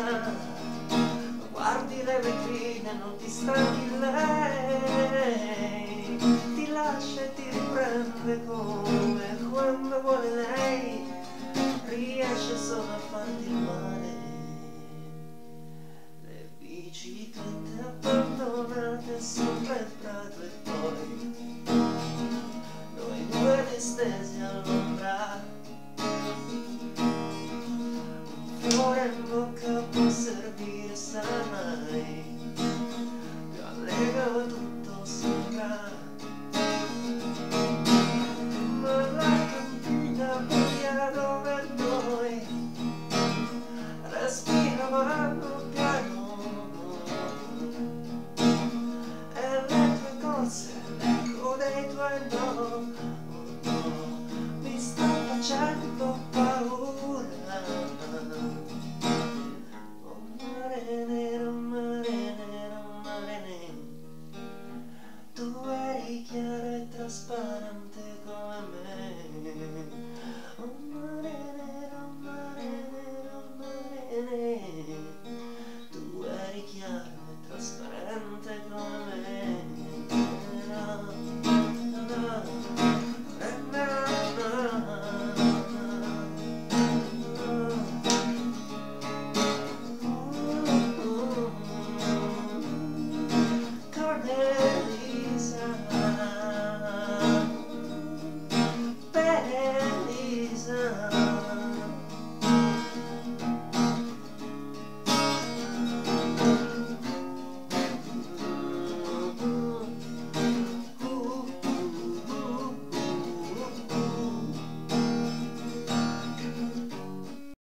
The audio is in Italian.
guardi le vetrine, non ti stanchi lei, ti lascia e ti riprende come quando vuole lei, riesce solo a farti il male. Le biciclette abbandonate sopra il prato e poi noi due distesi all'ombra, un fiore in bocca può servire, sa mai, più allegro tutto sembra. Ma la cantina buia dove noi respiravamo piano, e le tue cose, l'eco dei tuoi no, mi sta facendo